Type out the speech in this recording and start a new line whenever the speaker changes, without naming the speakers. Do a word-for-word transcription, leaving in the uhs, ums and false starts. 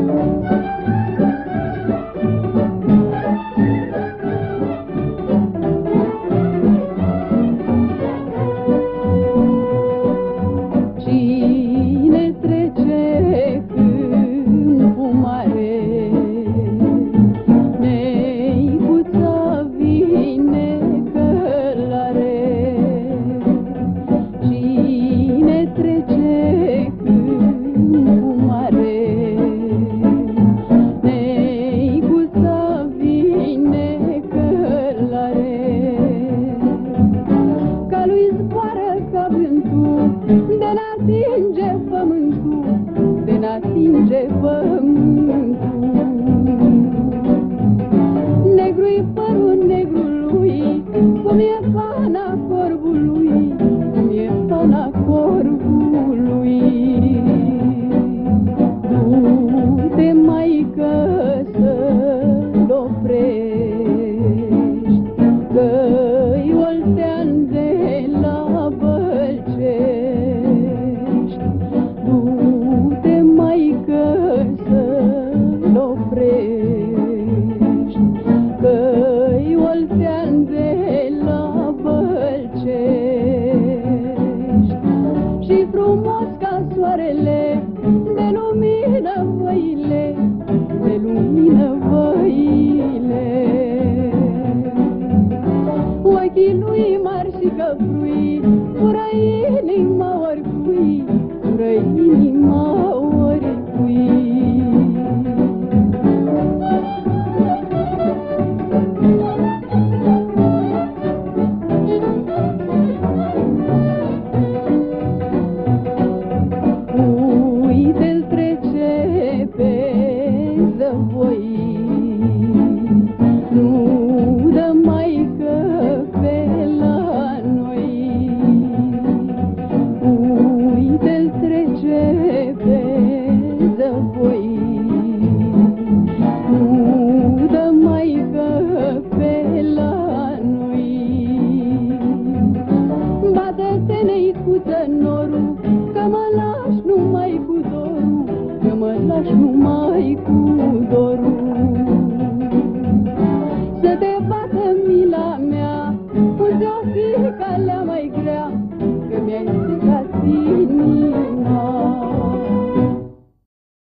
de n-atinge pământul, de n-atinge pământul. Negru-i părul negrului, cum e pana corbului, cum e pana corbului. Du-te, maică, să-l oprești, că-i oltean de la Bălcești. Du-te, maică, să-l oprești, că-i oltean de la Bălcești. Și frumos ca soarele de lumină vă